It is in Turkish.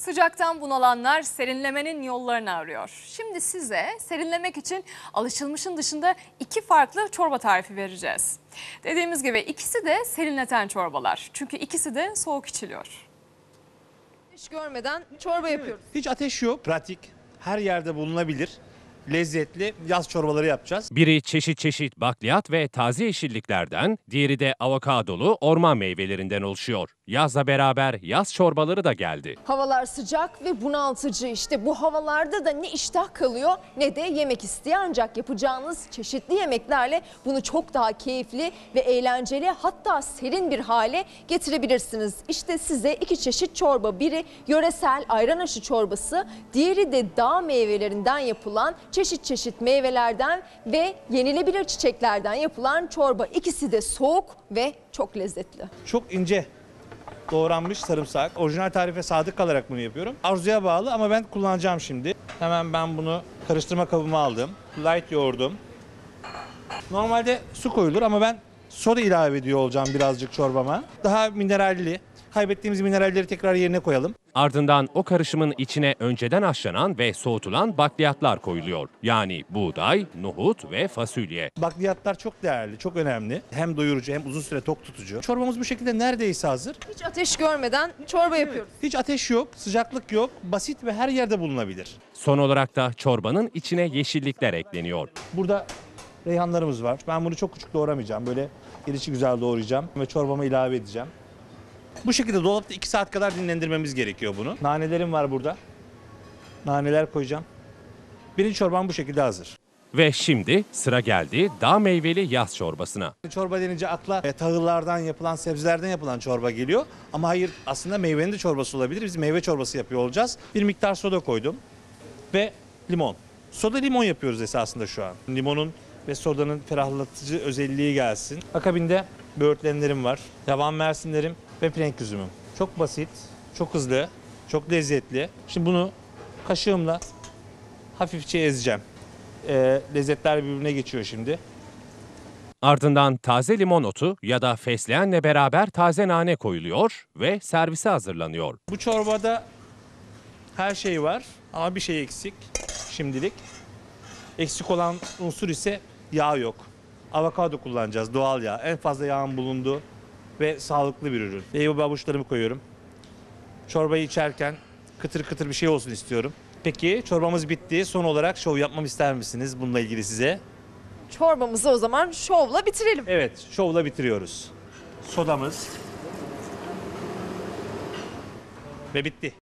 Sıcaktan bunalanlar serinlemenin yollarını arıyor. Şimdi size serinlemek için alışılmışın dışında iki farklı çorba tarifi vereceğiz. Dediğimiz gibi ikisi de serinleten çorbalar. Çünkü ikisi de soğuk içiliyor. Hiç görmeden çorba yapıyoruz. Hiç ateş yok. Pratik. Her yerde bulunabilir. Lezzetli yaz çorbaları yapacağız. Biri çeşit çeşit bakliyat ve taze yeşilliklerden, diğeri de avokadolu orman meyvelerinden oluşuyor. Yazla beraber yaz çorbaları da geldi. Havalar sıcak ve bunaltıcı. İşte bu havalarda da ne iştah kalıyor ne de yemek isteyen, ancak yapacağınız çeşitli yemeklerle bunu çok daha keyifli ve eğlenceli, hatta serin bir hale getirebilirsiniz. İşte size iki çeşit çorba. Biri yöresel ayran aşı çorbası, diğeri de dağ meyvelerinden yapılan çeşit çeşit meyvelerden ve yenilebilir çiçeklerden yapılan çorba. İkisi de soğuk ve çok lezzetli. Çok ince doğranmış sarımsak. Orijinal tarife sadık kalarak bunu yapıyorum. Arzuya bağlı ama ben kullanacağım şimdi. Hemen ben bunu karıştırma kabıma aldım. Light yoğurdum. Normalde su koyulur ama ben soda ilave ediyor olacağım birazcık çorbama. Daha mineralli. Kaybettiğimiz mineralleri tekrar yerine koyalım. Ardından o karışımın içine önceden haşlanan ve soğutulan bakliyatlar koyuluyor. Yani buğday, nohut ve fasulye. Bakliyatlar çok değerli, çok önemli. Hem doyurucu hem uzun süre tok tutucu. Çorbamız bu şekilde neredeyse hazır. Hiç ateş görmeden çorba yapıyoruz. Hiç ateş yok, sıcaklık yok. Basit ve her yerde bulunabilir. Son olarak da çorbanın içine yeşillikler ekleniyor. Burada reyhanlarımız var. Ben bunu çok küçük doğramayacağım. Böyle gelişi güzel doğrayacağım ve çorbama ilave edeceğim. Bu şekilde dolapta 2 saat kadar dinlendirmemiz gerekiyor bunu. Nanelerim var burada. Naneler koyacağım. Birinci çorbam bu şekilde hazır. Ve şimdi sıra geldi dağ meyveli yaz çorbasına. Çorba denince akla tahıllardan yapılan, sebzelerden yapılan çorba geliyor. Ama hayır, aslında meyvenin de çorbası olabilir. Biz meyve çorbası yapıyor olacağız. Bir miktar soda koydum ve limon. Soda limon yapıyoruz esasında şu an. Limonun ve sodanın ferahlatıcı özelliği gelsin. Akabinde böğürtlenlerim var. Yaban mersinlerim ve frenk üzümüm. Çok basit, çok hızlı, çok lezzetli. Şimdi bunu kaşığımla hafifçe ezeceğim. Lezzetler birbirine geçiyor şimdi. Ardından taze limon otu ya da fesleğenle beraber taze nane koyuluyor ve servise hazırlanıyor. Bu çorbada her şey var ama bir şey eksik şimdilik. Eksik olan unsur ise yağ yok. Avokado kullanacağız, doğal yağ. En fazla yağın bulunduğu ve sağlıklı bir ürün. Meyve avuçlarımı koyuyorum. Çorbayı içerken kıtır kıtır bir şey olsun istiyorum. Peki çorbamız bitti. Son olarak şov yapmamı ister misiniz bununla ilgili size? Çorbamızı o zaman şovla bitirelim. Evet, şovla bitiriyoruz. Sodamız. Ve bitti.